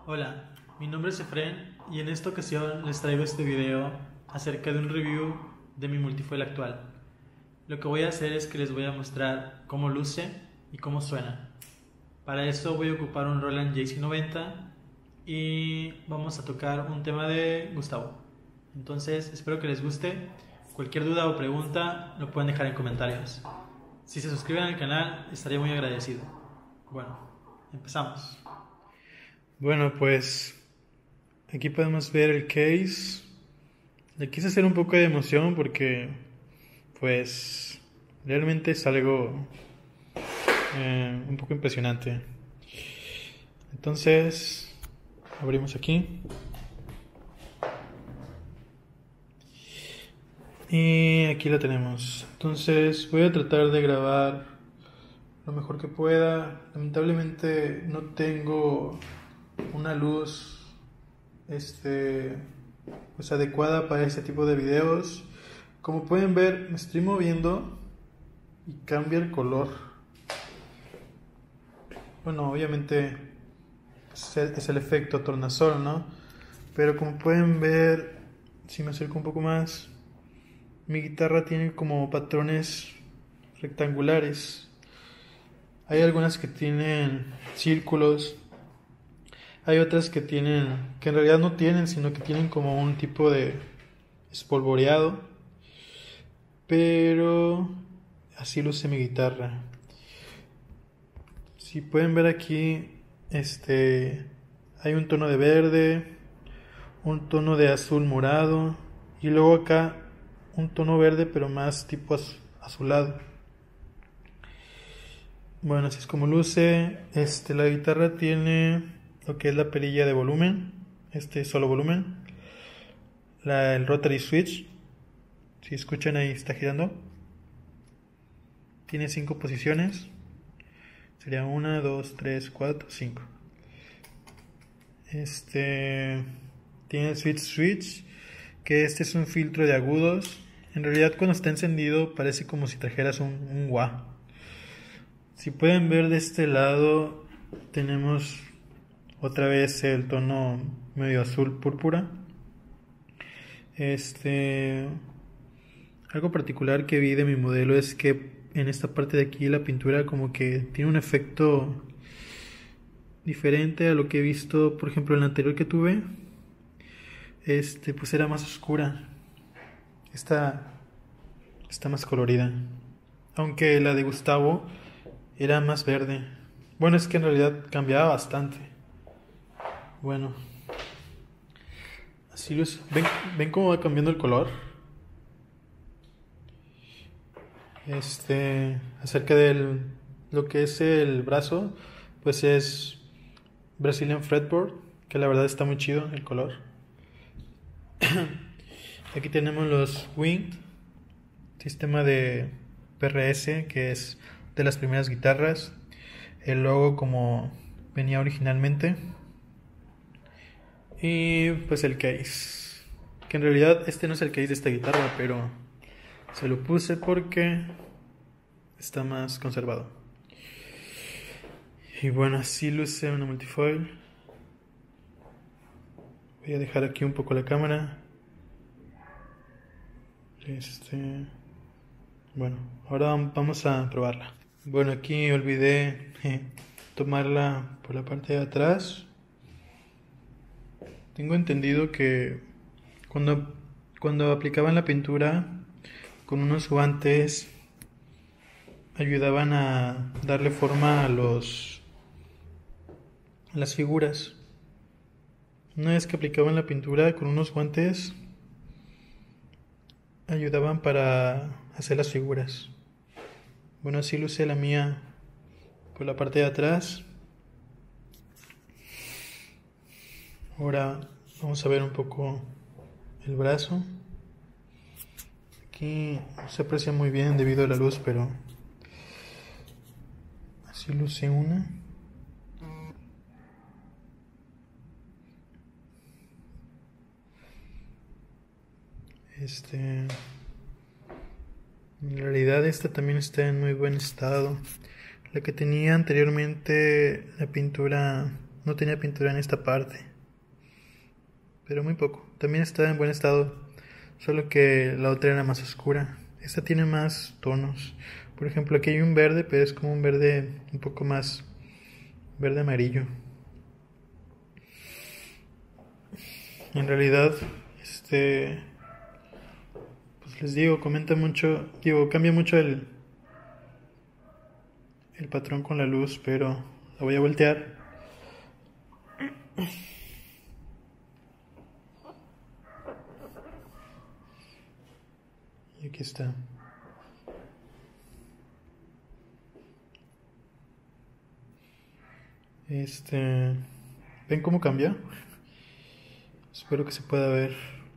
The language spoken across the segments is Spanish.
Hola, mi nombre es Efren y en esta ocasión les traigo este video acerca de un review de mi multifoil actual. Lo que voy a hacer es que les voy a mostrar cómo luce y cómo suena. Para eso voy a ocupar un Roland JC90 y vamos a tocar un tema de Gustavo. Entonces espero que les guste. Cualquier duda o pregunta lo pueden dejar en comentarios. Si se suscriben al canal estaría muy agradecido. Bueno, empezamos. Bueno, pues aquí podemos ver el case. Le quise hacer un poco de emoción porque pues realmente es algo un poco impresionante. Entonces abrimos aquí y aquí la tenemos. Entonces voy a tratar de grabar lo mejor que pueda. Lamentablemente no tengo una luz pues adecuada para este tipo de videos. Como pueden ver, me estoy moviendo y cambia el color. Bueno, obviamente es el efecto tornasol, ¿no? Pero como pueden ver, si me acerco un poco más, mi guitarra tiene como patrones rectangulares. Hay algunas que tienen círculos. Hay otras que en realidad no tienen, sino que tienen como un tipo de espolvoreado. Pero así luce mi guitarra. Si pueden ver aquí, hay un tono de verde, un tono de azul morado y luego acá un tono verde pero más tipo azulado. Bueno, así es como luce. La guitarra tiene lo que es la perilla de volumen, solo volumen, el rotary switch, si escuchan ahí está girando, tiene 5 posiciones, sería 1, 2, 3, 4, 5. Tiene el switch, que es un filtro de agudos. En realidad cuando está encendido parece como si trajeras un wah. Si pueden ver de este lado tenemos otra vez el tono medio azul púrpura. Algo particular que vi de mi modelo es que en esta parte de aquí la pintura como que tiene un efecto diferente a lo que he visto, por ejemplo, en la anterior que tuve. Pues era más oscura. Esta está más colorida. Aunque la de Gustavo era más verde. Bueno, es que en realidad cambiaba bastante. Bueno, así ¿ven cómo va cambiando el color? Acerca de lo que es el brazo, pues es Brazilian Fretboard, que la verdad está muy chido el color. Aquí tenemos los Winged, sistema de PRS, que es de las primeras guitarras. El logo como venía originalmente. Y pues el case, que en realidad no es el case de esta guitarra, pero se lo puse porque está más conservado. Y bueno, así luce una multifoil. Voy a dejar aquí un poco la cámara. Bueno, ahora vamos a probarla. Bueno, aquí olvidé tomarla por la parte de atrás. Tengo entendido que cuando aplicaban la pintura con unos guantes ayudaban a darle forma a las figuras. Una vez que aplicaban la pintura con unos guantes ayudaban para hacer las figuras. Bueno, así luce la mía por la parte de atrás. Ahora vamos a ver un poco el brazo. Aquí no se aprecia muy bien debido a la luz, pero así luce una. En realidad esta también está en muy buen estado. La que tenía anteriormente, la pintura no tenía pintura en esta parte, pero muy poco. También está en buen estado, solo que la otra era más oscura. Esta tiene más tonos. Por ejemplo, aquí hay un verde, pero es como un verde un poco más verde amarillo. En realidad, pues les digo, cambia mucho el patrón con la luz, pero la voy a voltear. Y aquí está. ¿Ven cómo cambia? Espero que se pueda ver.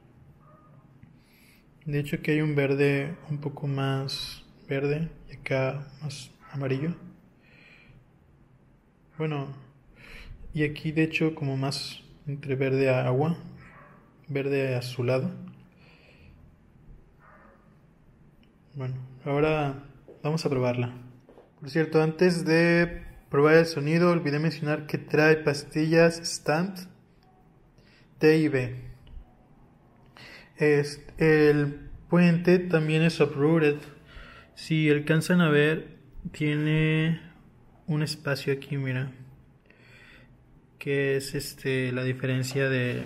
De hecho, aquí hay un verde un poco más verde y acá más amarillo. Bueno, y aquí de hecho como más entre verde a agua, verde azulado. Bueno, ahora vamos a probarla. Por cierto, antes de probar el sonido, olvidé mencionar que trae pastillas Stamped T y B. El puente también es uprooted. Si alcanzan a ver, tiene un espacio aquí, mira, que es la diferencia de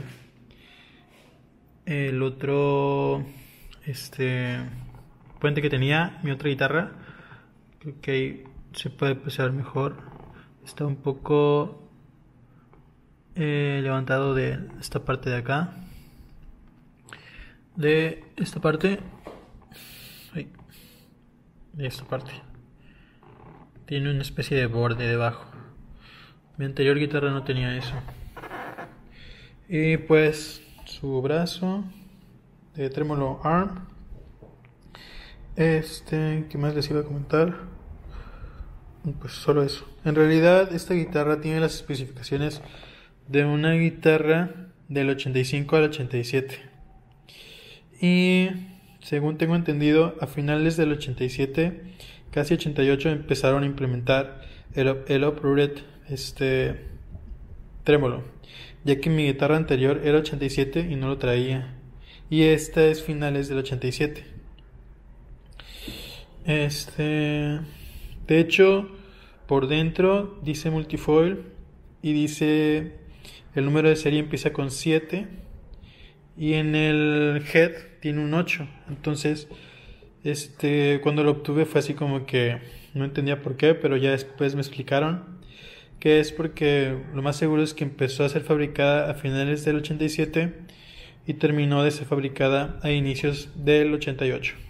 el otro puente que tenía mi otra guitarra. Creo que ahí se puede apreciar mejor. Está un poco levantado de esta parte de acá, de esta parte, de esta parte. Tiene una especie de borde debajo. Mi anterior guitarra no tenía eso. Y pues su brazo de trémolo arm. ¿Qué más les iba a comentar? Pues solo eso. En realidad esta guitarra tiene las especificaciones de una guitarra del 85 al 87. Y según tengo entendido, a finales del 87, casi 88, empezaron a implementar el uprooted trémolo, ya que mi guitarra anterior era 87 y no lo traía. Y esta es finales del 87. De hecho, por dentro dice multifoil y dice el número de serie empieza con 7 y en el head tiene un 8. Entonces, cuando lo obtuve fue así como que no entendía por qué, pero ya después me explicaron que es porque lo más seguro es que empezó a ser fabricada a finales del 87 y terminó de ser fabricada a inicios del 88.